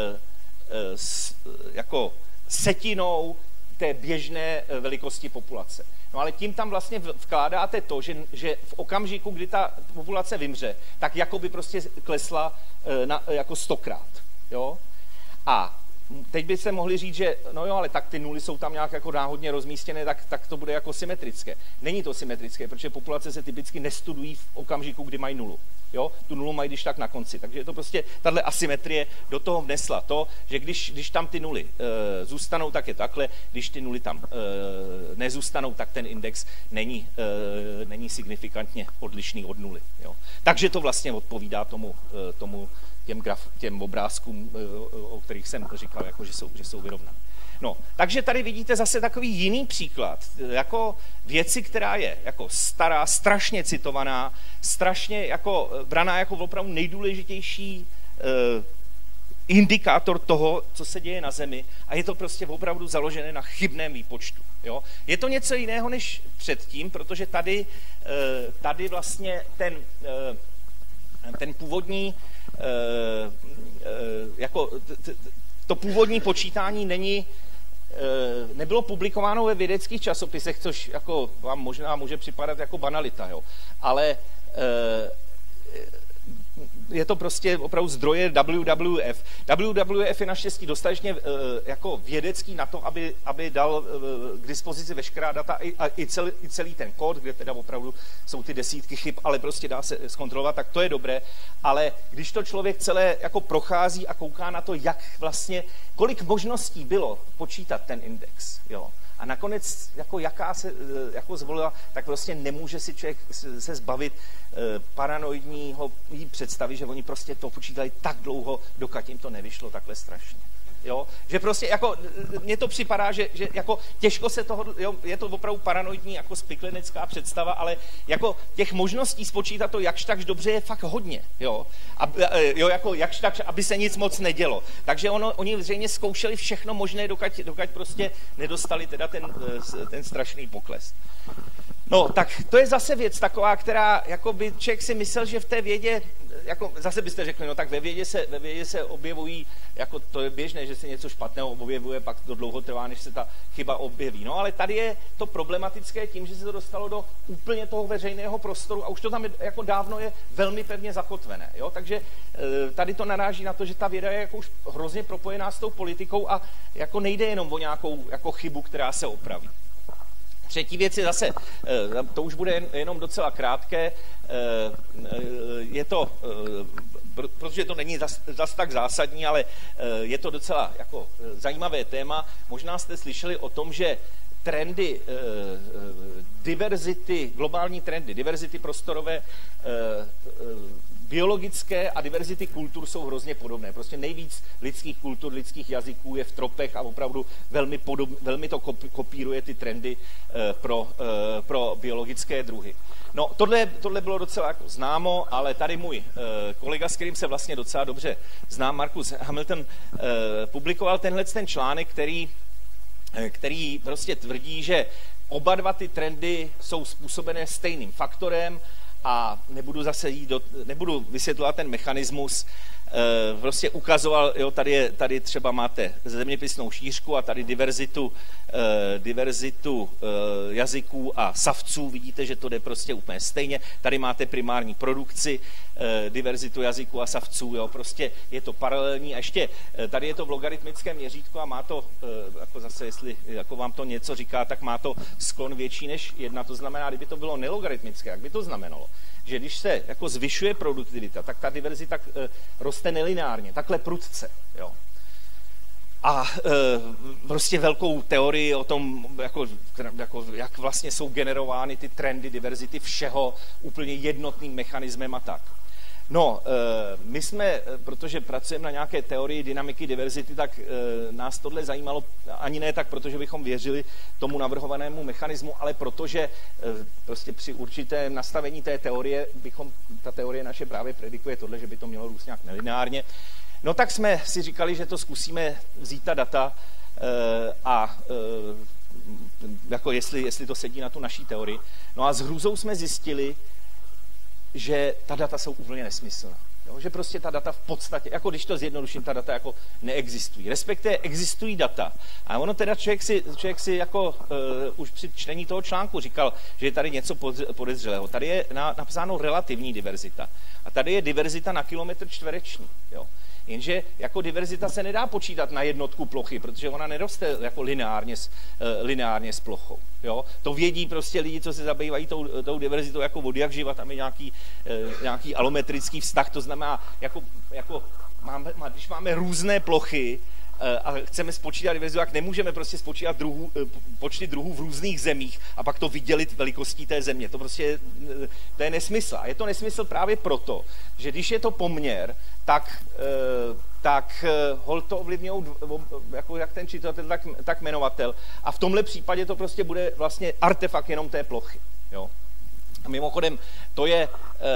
jako setinou té běžné velikosti populace. No ale tím tam vlastně vkládáte to, že, že v okamžiku, kdy ta populace vymře, tak jako by prostě klesla na, jako stokrát, jo? A teď by se mohli říct, že no jo, ale tak ty nuly jsou tam nějak jako náhodně rozmístěné, tak, tak to bude jako symetrické. Není to symetrické, protože populace se typicky nestudují v okamžiku, kdy mají nulu. Jo? Tu nulu mají když tak na konci. Takže je to prostě, tahle asymetrie do toho vnesla to, že když, když tam ty nuly e, zůstanou, tak je takhle, když ty nuly tam e, nezůstanou, tak ten index není, e, není signifikantně odlišný od nuly. Jo? Takže to vlastně odpovídá tomu, e, tomu Těm, graf, těm obrázkům, o kterých jsem říkal, jako, že jsou, že jsou vyrovnané. No, takže tady vidíte zase takový jiný příklad, jako věci, která je jako stará, strašně citovaná, strašně jako braná jako opravdu nejdůležitější eh, indikátor toho, co se děje na Zemi, a je to prostě opravdu založené na chybném výpočtu. Jo? Je to něco jiného než předtím, protože tady, eh, tady vlastně ten, eh, ten původní jako to původní počítání není, nebylo publikováno ve vědeckých časopisech, což jako vám možná může připadat jako banalita, jo. Ale je to prostě opravdu zdroje W W F. W W F je naštěstí dostatečně jako vědecký na to, aby, aby dal k dispozici veškerá data i, a i, celý, i celý ten kód, kde teda opravdu jsou ty desítky chyb, ale prostě dá se zkontrolovat, tak to je dobré. Ale když to člověk celé jako prochází a kouká na to, jak vlastně, kolik možností bylo počítat ten index, jo, a nakonec, jako jaká se jako zvolila, tak prostě nemůže si člověk se zbavit paranoidního představy, že oni prostě to počítali tak dlouho, dokud jim to nevyšlo takhle strašně. Jo? Že prostě jako, mně to připadá, že, že jako těžko se toho, jo, je to opravdu paranoidní jako spiklenecká představa, ale jako těch možností spočítat to jakž takž dobře je fakt hodně, jo, a, jo jako jakž takž, aby se nic moc nedělo. Takže ono, oni zřejmě zkoušeli všechno možné, dokud, dokud prostě nedostali teda ten, ten strašný pokles. No, tak to je zase věc taková, která jako by člověk si myslel, že v té vědě, jako zase byste řekli, no tak ve vědě se, ve vědě se objevují, jako to je běžné, že se něco špatného objevuje, pak to dlouho trvá, než se ta chyba objeví. No, ale tady je to problematické tím, že se to dostalo do úplně toho veřejného prostoru a už to tam je, jako dávno je velmi pevně zakotvené. Jo? Takže tady to naráží na to, že ta věda je jako už hrozně propojená s tou politikou a jako nejde jenom o nějakou jako chybu, která se opraví. Třetí věc je zase, to už bude jenom docela krátké, je to, protože to není zas, zas tak zásadní, ale je to docela jako zajímavé téma. Možná jste slyšeli o tom, že trendy diverzity, globální trendy, diverzity prostorové, biologické a diverzity kultur jsou hrozně podobné. Prostě nejvíc lidských kultur, lidských jazyků je v tropech a opravdu velmi, podob, velmi to kopíruje ty trendy pro, pro biologické druhy. No, tohle, tohle bylo docela jako známo, ale tady můj kolega, s kterým se vlastně docela dobře znám, Marcus Hamilton, publikoval tenhle ten článek, který, který prostě tvrdí, že oba dva ty trendy jsou způsobené stejným faktorem, a nebudu zase jít do, nebudu vysvětlovat ten mechanismus, prostě ukazoval, jo, tady, je, tady třeba máte zeměpisnou šířku a tady diverzitu, diverzitu jazyků a savců, vidíte, že to jde prostě úplně stejně. Tady máte primární produkci, diverzitu jazyků a savců, jo, prostě je to paralelní. A ještě tady je to v logaritmickém měřítku a má to, jako zase, jestli jako vám to něco říká, tak má to sklon větší než jedna. To znamená, kdyby to bylo nelogaritmické, jak by to znamenalo? Že když se jako zvyšuje produktivita, tak ta diverzita e, roste nelineárně, takhle prudce. Jo. A e, prostě velkou teorii o tom, jako, jako, jak vlastně jsou generovány ty trendy diverzity všeho úplně jednotným mechanismem a tak. No, e, my jsme, protože pracujeme na nějaké teorii dynamiky diverzity, tak e, nás tohle zajímalo ani ne tak, protože bychom věřili tomu navrhovanému mechanismu, ale protože e, prostě při určitém nastavení té teorie, bychom, ta teorie naše právě predikuje tohle, že by to mělo růst nějak nelineárně. No tak jsme si říkali, že to zkusíme vzít ta data e, a e, jako jestli, jestli to sedí na tu naší teorii. No a s hrůzou jsme zjistili, že ta data jsou úplně nesmyslná. Jo? Že prostě ta data v podstatě, jako když to zjednoduším, ta data jako neexistují. Respektive existují data. A ono teda člověk si, člověk si jako uh, už při čtení toho článku říkal, že je tady něco podezřelého. Tady je na, napsáno relativní diverzita. A tady je diverzita na kilometr čtvereční. Jo? Jenže jako diverzita se nedá počítat na jednotku plochy, protože ona neroste jako lineárně s, uh, lineárně s plochou. Jo? To vědí prostě lidi, co se zabývají tou, tou diverzitou jako od jak živa, tam je nějaký, uh, nějaký alometrický vztah, to znamená, jako, jako máme, když máme různé plochy uh, a chceme spočítat diverzitu, jak nemůžeme prostě spočítat druhů, uh, počty druhů v různých zemích a pak to vydělit velikostí té země. To prostě uh, to je nesmysl. A je to nesmysl právě proto, že když je to poměr, tak, tak hol to ovlivňují jako jak ten čitatel, tak, tak jmenovatel. A v tomhle případě to prostě bude vlastně artefakt jenom té plochy. Jo? A mimochodem, to, je,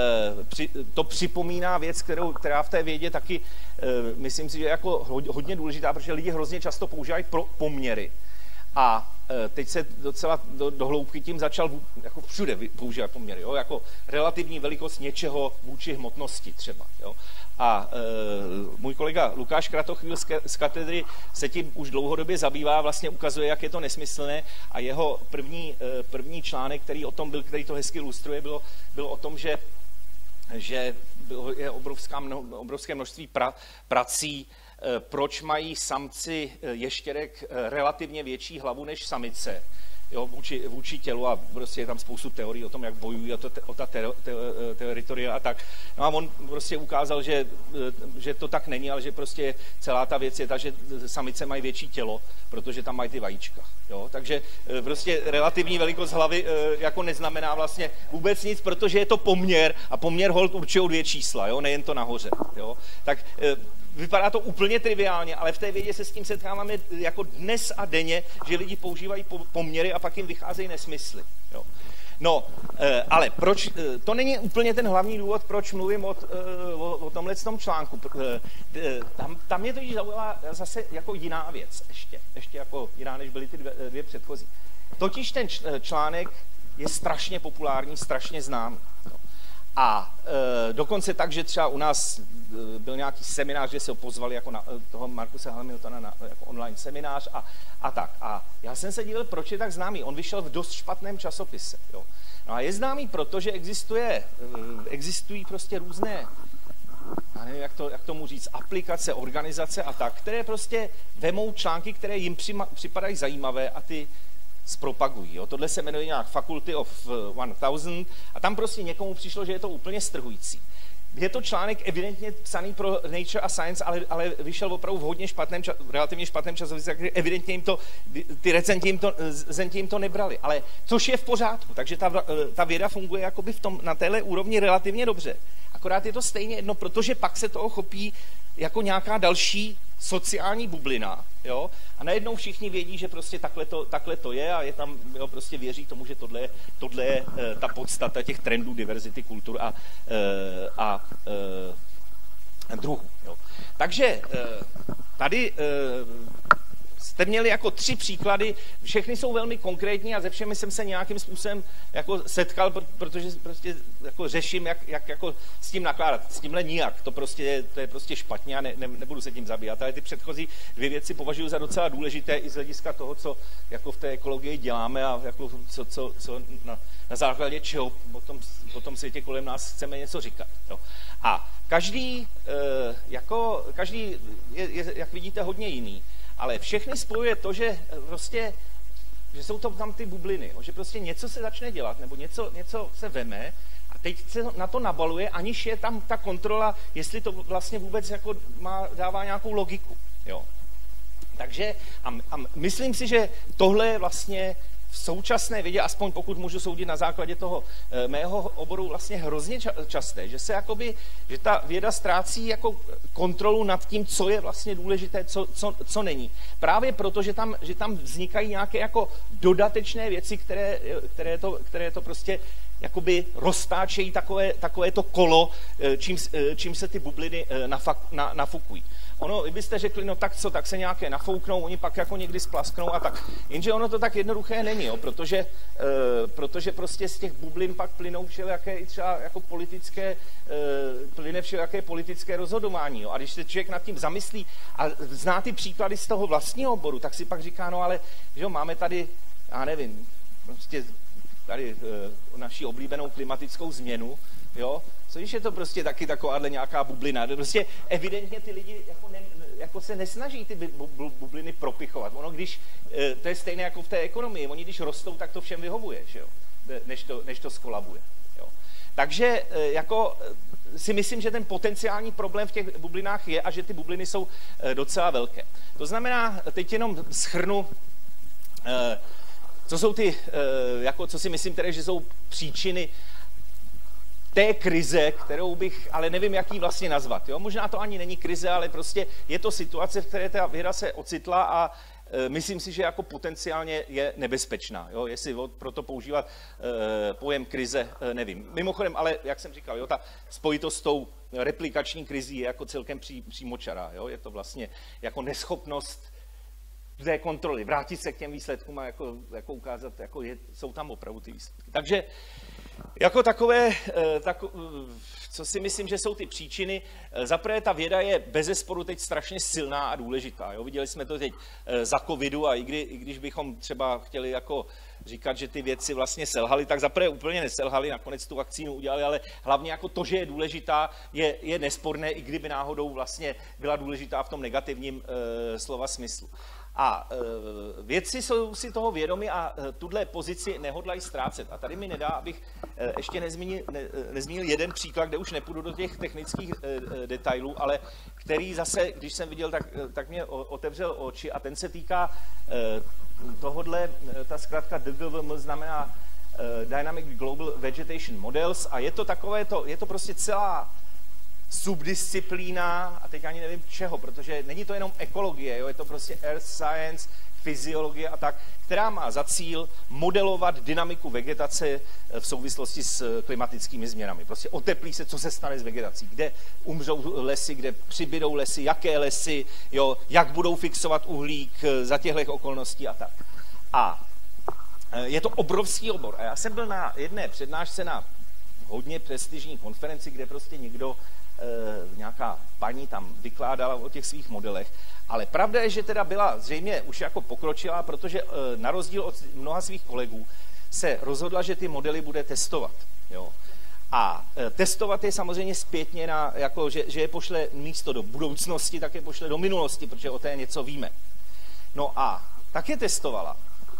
to připomíná věc, kterou, která v té vědě taky, myslím si, že je jako hodně důležitá, protože lidi hrozně často používají pro poměry. A teď se docela do, do hloubky tím začal jako všude používat poměry, jo? Jako relativní velikost něčeho vůči hmotnosti třeba. Jo? A e, můj kolega Lukáš Kratochvíl z, z katedry se tím už dlouhodobě zabývá, vlastně ukazuje, jak je to nesmyslné a jeho první, e, první článek, který o tom byl, který to hezky ilustruje, bylo, bylo o tom, že, že je obrovská mno, obrovské množství pra, prací, e, proč mají samci ještěrek relativně větší hlavu než samice. Jo, vůči, vůči tělu a prostě je tam spoustu teorií o tom, jak bojují o, to, o ta te, te, teritoria a tak. No a on prostě ukázal, že, že to tak není, ale že prostě celá ta věc je ta, že samice mají větší tělo, protože tam mají ty vajíčka. Jo? Takže prostě relativní velikost hlavy jako neznamená vlastně vůbec nic, protože je to poměr a poměr holt určují dvě čísla, jo? Nejen to nahoře. Jo? Tak vypadá to úplně triviálně, ale v té vědě se s tím setkáváme jako dnes a denně, že lidi používají poměry a pak jim vycházejí nesmysly. Jo. No, ale proč, to není úplně ten hlavní důvod, proč mluvím o, o, o tomhle tom článku. Tam, tam mě to již zaujala zase jako jiná věc, ještě, ještě jako jiná, než byly ty dvě, dvě předchozí. Totiž ten článek je strašně populární, strašně známý. A e, dokonce tak, že třeba u nás e, byl nějaký seminář, kde se ho pozvali jako na, toho Markuse Hamiltona na jako online seminář a, a tak. A já jsem se díval, proč je tak známý. On vyšel v dost špatném časopise. Jo. No a je známý proto, že existuje, e, existují prostě různé, já nevím, jak, to, jak tomu říct, aplikace, organizace a tak, které prostě vemou články, které jim přima, připadají zajímavé a ty zpropagují. Jo. Tohle se jmenuje nějak Faculty of one thousand a tam prostě někomu přišlo, že je to úplně strhující. Je to článek evidentně psaný pro Nature a Science, ale, ale vyšel opravdu v hodně špatném, relativně špatném časově, takže evidentně jim to, ty recenzenti jim to, zenti jim to nebrali, ale což je v pořádku, takže ta, ta věda funguje jakoby v tom, na téhle úrovni relativně dobře. Akorát je to stejně jedno, protože pak se toho chopí jako nějaká další sociální bublina, jo, a najednou všichni vědí, že prostě takhle to, takhle to je a je tam, jo, prostě věří tomu, že tohle je, tohle je e, ta podstata těch trendů diverzity kultur a, e, a e, druhů. Jo. Takže e, tady e, jste měli jako tři příklady, všechny jsou velmi konkrétní a ze všemi jsem se nějakým způsobem jako setkal, protože prostě jako řeším, jak, jak jako s tím nakládat. S tímhle nijak, to, prostě, to je prostě špatně a ne, ne, nebudu se tím zabývat. Ale ty předchozí dvě věci považuji za docela důležité i z hlediska toho, co jako v té ekologii děláme a jako co, co, co na, na základě čeho o tom, o tom světě kolem nás chceme něco říkat. Jo. A každý, jako, každý je, je, jak vidíte, hodně jiný. Ale všechny spojuje to, že prostě, že jsou to tam ty bubliny, že prostě něco se začne dělat, nebo něco, něco se veme a teď se na to nabaluje, aniž je tam ta kontrola, jestli to vlastně vůbec jako má, dává nějakou logiku. Jo. Takže a, a myslím si, že tohle je vlastně v současné vědě, aspoň pokud můžu soudit na základě toho e, mého oboru, vlastně hrozně ča- časté, že se jakoby, že ta věda ztrácí jako kontrolu nad tím, co je vlastně důležité, co, co, co není. Právě proto, že tam, že tam vznikají nějaké jako dodatečné věci, které, které, to, které to prostě jakoby roztáčejí takové, takové to kolo, čím, čím se ty bubliny nafak, na, nafukují. Ono, kdybyste řekli, no tak co, tak se nějaké nafouknou, oni pak jako někdy splasknou a tak. Jenže ono to tak jednoduché není, jo, protože, e, protože prostě z těch bublin pak plynou všelijaké i třeba jako politické, e, plyne všelijaké politické rozhodování. Jo. A když se člověk nad tím zamyslí a zná ty příklady z toho vlastního oboru, tak si pak říká, no ale že jo, máme tady, já nevím, prostě tady e, naši oblíbenou klimatickou změnu, jo, co když je to prostě taky takováhle nějaká bublina, prostě evidentně ty lidi jako, ne, jako se nesnaží ty bubliny propichovat, ono když, to je stejné jako v té ekonomii, oni když rostou, tak to všem vyhovuje, že jo? Než, to, než to skolabuje. Jo? Takže jako si myslím, že ten potenciální problém v těch bublinách je a že ty bubliny jsou docela velké. To znamená, teď jenom shrnu, co jsou ty, jako, co si myslím tedy, že jsou příčiny té krize, kterou bych, ale nevím, jak ji vlastně nazvat. Jo? Možná to ani není krize, ale prostě je to situace, v které ta věda se ocitla a e, myslím si, že jako potenciálně je nebezpečná. Jo? Jestli proto používat e, pojem krize, e, nevím. Mimochodem, ale jak jsem říkal, jo, ta spojitost s tou replikační krizí je jako celkem pří, přímočará. Jo? Je to vlastně jako neschopnost té kontroly, vrátit se k těm výsledkům a jako, jako ukázat, jako je, jsou tam opravdu ty výsledky. Takže jako takové, tak, co si myslím, že jsou ty příčiny, zaprvé ta věda je bezesporu teď strašně silná a důležitá. Jo? Viděli jsme to teď za covidu a i, kdy, i když bychom třeba chtěli jako říkat, že ty věci vlastně selhaly, tak zaprvé úplně neselhaly, nakonec tu vakcínu udělali, ale hlavně jako to, že je důležitá, je, je nesporné, i kdyby náhodou vlastně byla důležitá v tom negativním e, slova smyslu. A e, vědci jsou si toho vědomi a e, tuhle pozici nehodlají ztrácet. A tady mi nedá, abych e, ještě nezmínil, ne, nezmínil jeden příklad, kde už nepůjdu do těch technických e, e, detailů, ale který zase, když jsem viděl, tak, tak mě otevřel oči a ten se týká e, tohodle, ta zkrátka D G V M znamená e, Dynamic Global Vegetation Models a je to takové, to, je to prostě celá subdisciplína, a teď ani nevím čeho, protože není to jenom ekologie, jo, je to prostě earth science, fyziologie a tak, která má za cíl modelovat dynamiku vegetace v souvislosti s klimatickými změnami. Prostě oteplí se, co se stane s vegetací, kde umřou lesy, kde přibydou lesy, jaké lesy, jo, jak budou fixovat uhlík za těchto okolností a tak. A je to obrovský obor. A já jsem byl na jedné přednášce na hodně prestižní konferenci, kde prostě někdo nějaká paní tam vykládala o těch svých modelech, ale pravda je, že teda byla zřejmě už jako pokročilá, protože na rozdíl od mnoha svých kolegů se rozhodla, že ty modely bude testovat. Jo. A testovat je samozřejmě zpětně, na, jako, že, že je pošle místo do budoucnosti, tak je pošle do minulosti, protože o té něco víme. No a tak je testovala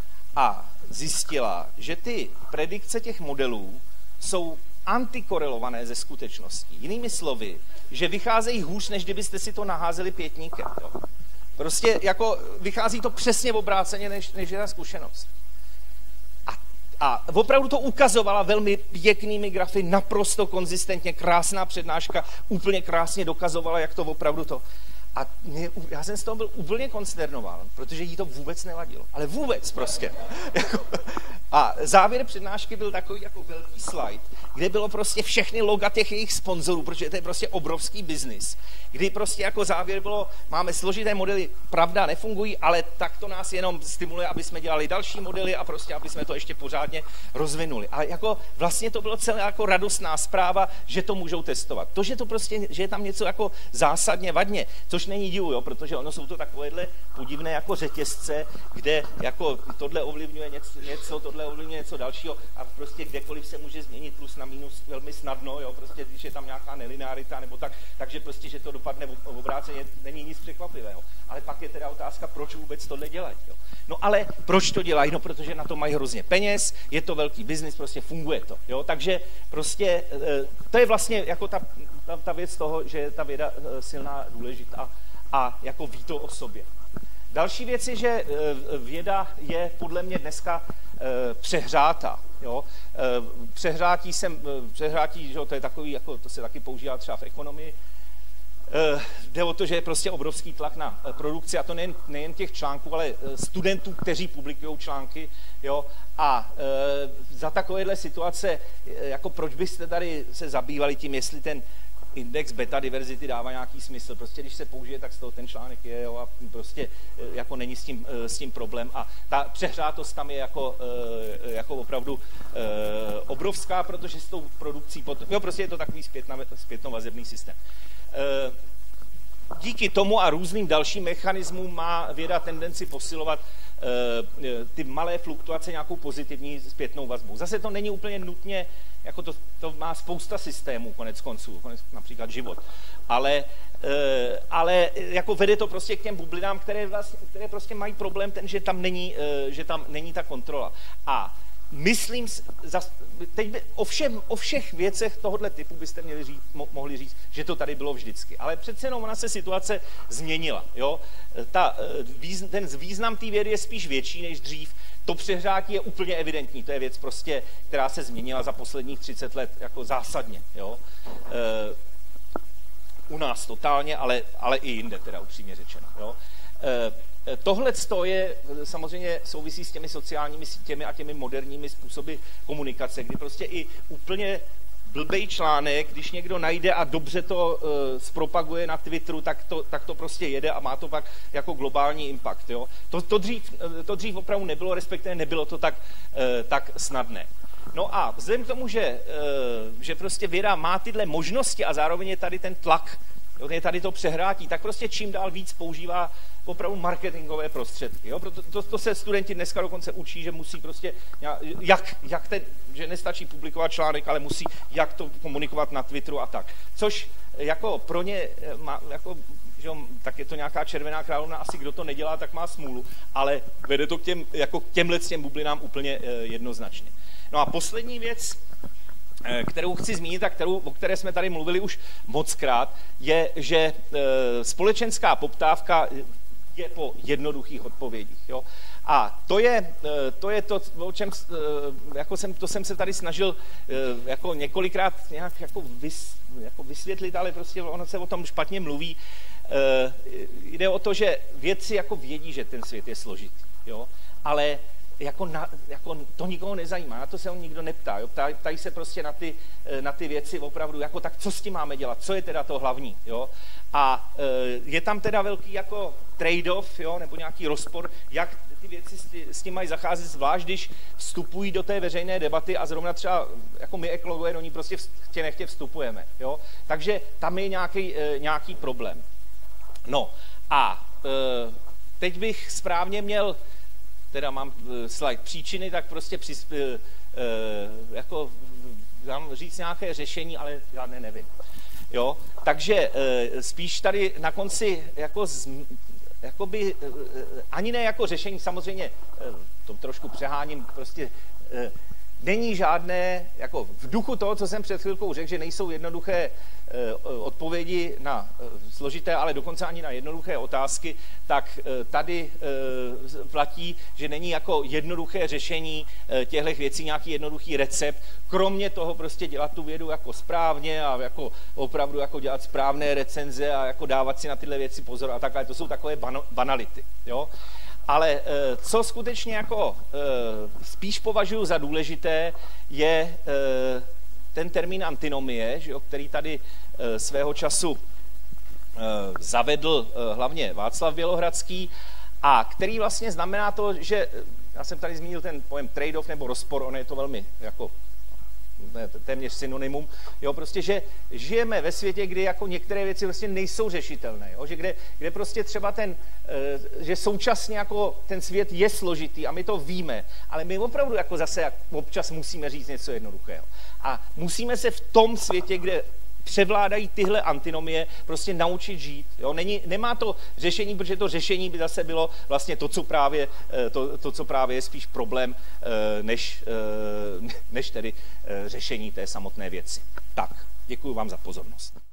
a zjistila, že ty predikce těch modelů jsou antikorelované ze skutečností. Jinými slovy, že vycházejí hůř, než kdybyste si to naházeli pětníkem. Jo. Prostě jako vychází to přesně obráceně, než, než je ta zkušenost. A, a opravdu to ukazovala velmi pěknými grafy, naprosto konzistentně, krásná přednáška, úplně krásně dokazovala, jak to opravdu to. A mě, já jsem z toho byl úplně konsternován, protože jí to vůbec nevadilo. Ale vůbec prostě. A závěr přednášky byl takový jako velký slide, kde bylo prostě všechny loga těch jejich sponzorů, protože to je prostě obrovský biznis. Kdy prostě jako závěr bylo, máme složité modely, pravda, nefungují, ale tak to nás jenom stimuluje, aby jsme dělali další modely a prostě, aby jsme to ještě pořádně rozvinuli. A jako vlastně to bylo celé jako radostná zpráva, že to můžou testovat. To, že to prostě, že je tam něco jako zásadně vadně, což není divu, jo, protože ono jsou to takovéhle podivné jako řetězce, kde jako tohle ovlivňuje něco, něco tohle ovlivňuje něco dalšího a prostě kdekoliv se může změnit plus na minus velmi snadno, jo, prostě když je tam nějaká nelinearita nebo tak, takže prostě, že to dopadne v obráceně, není nic překvapivého. Ale pak je teda otázka, proč vůbec tohle dělat, jo. No ale proč to dělají? No protože na to mají hrozně peněz, je to velký biznis, prostě funguje to, jo, takže prostě to je vlastně jako ta, ta, ta věc toho, že je ta věda silná, důležitá a jako ví to o sobě. Další věc je, že věda je podle mě dneska přehrátá. Jo? Přehrátí, jsem, přehrátí že to je takový, jako to se taky používá třeba v ekonomii. Jde o to, že je prostě obrovský tlak na produkci, a to nejen, nejen těch článků, ale studentů, kteří publikují články. Jo? A za takovéhle situace, jako proč byste tady se zabývali tím, jestli ten index beta diverzity dává nějaký smysl. Prostě když se použije, tak z toho ten článek je, jo, a prostě jako není s tím, s tím problém. A ta přehřátost tam je jako, jako opravdu obrovská, protože s tou produkcí potom, jo, prostě je to takový zpětnovazebný systém. Díky tomu a různým dalším mechanismům má věda tendenci posilovat ty malé fluktuace nějakou pozitivní zpětnou vazbou. Zase to není úplně nutně, jako to, to má spousta systémů konec konců, konec, například život, ale, ale jako vede to prostě k těm bublinám, které, vlastně, které prostě mají problém ten, že tam není, že tam není ta kontrola. A myslím, teď by, o, všem, o všech věcech tohoto typu byste měli říct, mo, mohli říct, že to tady bylo vždycky. Ale přece jenom ona se situace změnila. Jo? Ta, ten význam té vědy je spíš větší než dřív. To přehrátí je úplně evidentní. To je věc, prostě, která se změnila za posledních třicet let jako zásadně. Jo? E, u nás totálně, ale, ale i jinde, teda upřímně řečeno. Jo? E, Tohle je samozřejmě souvisí s těmi sociálními sítěmi a těmi moderními způsoby komunikace, kdy prostě i úplně blbej článek, když někdo najde a dobře to uh, zpropaguje na Twitteru, tak to, tak to prostě jede a má to pak jako globální impact. Jo? To, to, dřív, to dřív opravdu nebylo, respektive nebylo to tak, uh, tak snadné. No a vzhledem k tomu, že, uh, že prostě věda má tyhle možnosti a zároveň je tady ten tlak, je tady to přehrátí, tak prostě čím dál víc používá opravdu marketingové prostředky. Jo? Proto to, to se studenti dneska dokonce učí, že musí prostě, jak, jak ten, že nestačí publikovat článek, ale musí jak to komunikovat na Twitteru a tak. Což jako pro ně, má, jako, že jo, tak je to nějaká červená královna, asi kdo to nedělá, tak má smůlu, ale vede to k těm, jako k těmhle těm bublinám úplně jednoznačně. No a poslední věc, kterou chci zmínit a kterou, o které jsme tady mluvili už mockrát, je, že e, společenská poptávka je po jednoduchých odpovědích. Jo? A to je, e, to je to, o čem e, jako jsem, to jsem se tady snažil e, jako několikrát nějak jako, vys, jako vysvětlit, ale prostě ono se o tom špatně mluví. E, jde o to, že vědci jako vědí, že ten svět je složitý, jo? Ale Jako, na, jako to nikoho nezajímá, na to se on nikdo neptá, jo? Ptá, ptají se prostě na ty, na ty věci opravdu, jako tak co s tím máme dělat, co je teda to hlavní, jo? A e, je tam teda velký jako trade-off, jo? Nebo nějaký rozpor, jak ty věci s, ty, s tím mají zacházet, zvlášť když vstupují do té veřejné debaty a zrovna třeba jako my ekologové do ní prostě chtě nechtě vstupujeme, jo? Takže tam je nějaký, e, nějaký problém. No a e, teď bych správně měl teda mám slide příčiny, tak prostě přis, e, e, jako dám říct nějaké řešení, ale já ne, nevím. Jo? Takže e, spíš tady na konci jako z, jakoby, e, ani ne jako řešení, samozřejmě e, to trošku přeháním, prostě e, není žádné, jako v duchu toho, co jsem před chvilkou řekl, že nejsou jednoduché e, odpovědi na e, složité, ale dokonce ani na jednoduché otázky, tak e, tady e, platí, že není jako jednoduché řešení e, těchto věcí, nějaký jednoduchý recept, kromě toho prostě dělat tu vědu jako správně a jako opravdu jako dělat správné recenze a jako dávat si na tyhle věci pozor a tak, ale to jsou takové bano, banality, jo. Ale co skutečně jako spíš považuji za důležité, je ten termín antinomie, že jo, který tady svého času zavedl hlavně Václav Bělohradský a který vlastně znamená to, že já jsem tady zmínil ten pojem trade-off nebo rozpor, on je to velmi jako téměř synonymum, jo, prostě, že žijeme ve světě, kdy jako některé věci prostě nejsou řešitelné, jo, že kde, kde prostě třeba ten, že současně jako ten svět je složitý a my to víme, ale my opravdu jako zase občas musíme říct něco jednoduchého. A musíme se v tom světě, kde převládají tyhle antinomie, prostě naučit žít. Jo? Není, nemá to řešení, protože to řešení by zase bylo vlastně to, co právě, to, to, co právě je spíš problém, než, než tedy řešení té samotné věci. Tak, děkuji vám za pozornost.